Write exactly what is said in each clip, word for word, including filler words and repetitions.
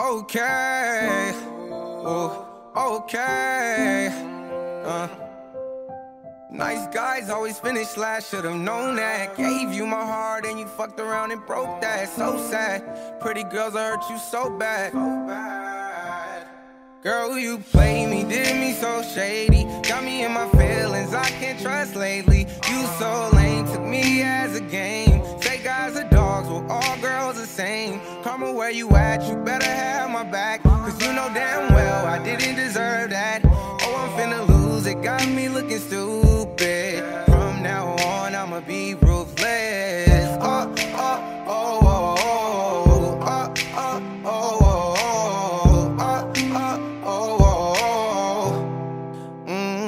Okay, oh, okay. Uh. Nice guys always finish last, should've known that. Gave you my heart and you fucked around and broke that. So sad, pretty girls I hurt you so bad. So bad. Girl, you played me, did me so shady. Got me in my feelings, I can't trust lately. You so lame, took me as a game. Say guys are dogs, well all girls the same. Karma, where you at, you better have my back. Cause you know damn well I didn't deserve that. Oh, I'm finna lose it, got me looking stupid. From now on, I'ma be ruthless. Oh, oh, oh, oh, oh, oh, oh, oh, oh, oh, oh, oh.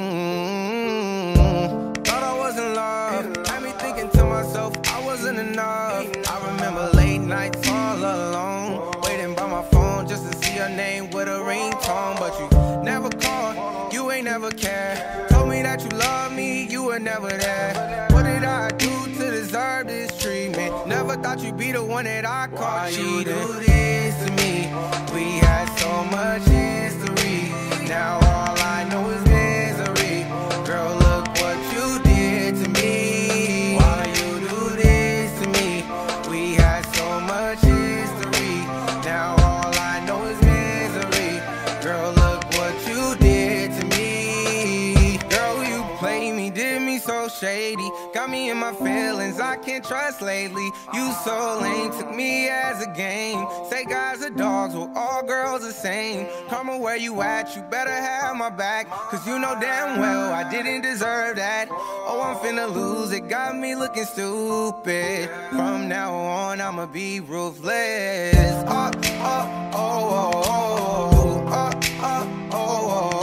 Mm-hmm. Thought I was in love, had me thinking to myself I wasn't enough. I remember late nights all alone, waiting by my phone just to see your name with a ringtone. But you never called, you ain't never cared. Told me that you love me, you were never there. What did I do to deserve this treatment? Never thought you'd be the one that I caught cheating. Why you do this to me? We had so much history. Now all I know is misery. Girl, look what you did to me. Why you do this to me? We had so much history. Now all I know is misery. Girl, look what you did to me. Girl, you played me, did me so shady. Got me in my feelings, I can't trust lately. You so lame, took me as a game. Say guys are dogs, well all girls the same. Karma, where you at, you better have my back. Cause you know damn well I didn't deserve that. Oh, I'm finna lose it, got me looking stupid. From now on, I'ma be ruthless. Oh, oh, oh, oh, oh, oh, oh, oh, oh.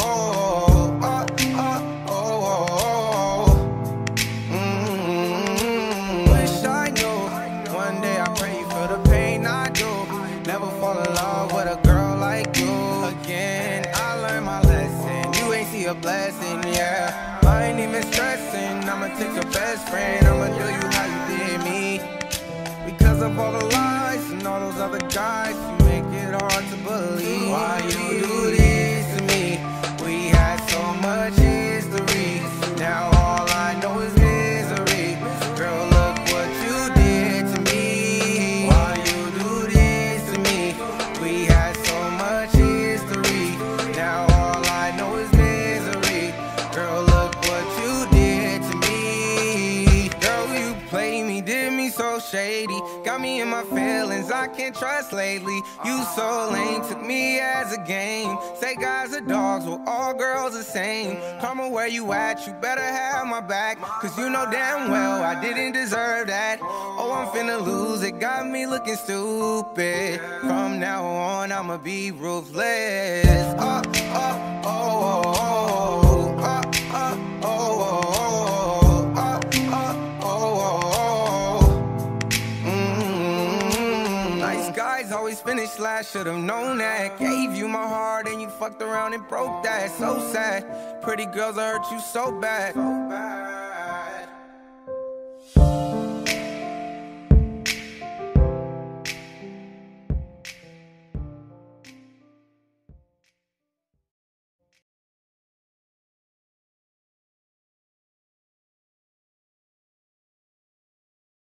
Never fall in love with a girl like you again. I learned my lesson, you ain't see a blessing, yeah. I ain't even stressing, I'ma take your best friend, I'ma do you how you did me. Because of all the lies and all those other guys, you make it hard to believe. Why you do this to me? We had so much history. Now all I know is misery. Girl, look what you did to me. Why you do this to me? We had so much history. Now all I know is misery. Girl, look what you did to me. Girl, you played me, did me so shady. Got me in my feelings, I can't trust lately. You so lame, took me as a game. Say guys are dogs, well all girls the same. Karma, where you at, you better have my back. Cause you know damn well I didn't deserve that. Oh, I'm finna lose it, got me looking stupid. From now on, I'ma be ruthless. Oh, oh, oh, oh, oh, oh, oh, oh, oh, oh. Guys always finish last, should've known that. Gave you my heart and you fucked around and broke that. So sad, pretty girls I hurt you so bad. So bad.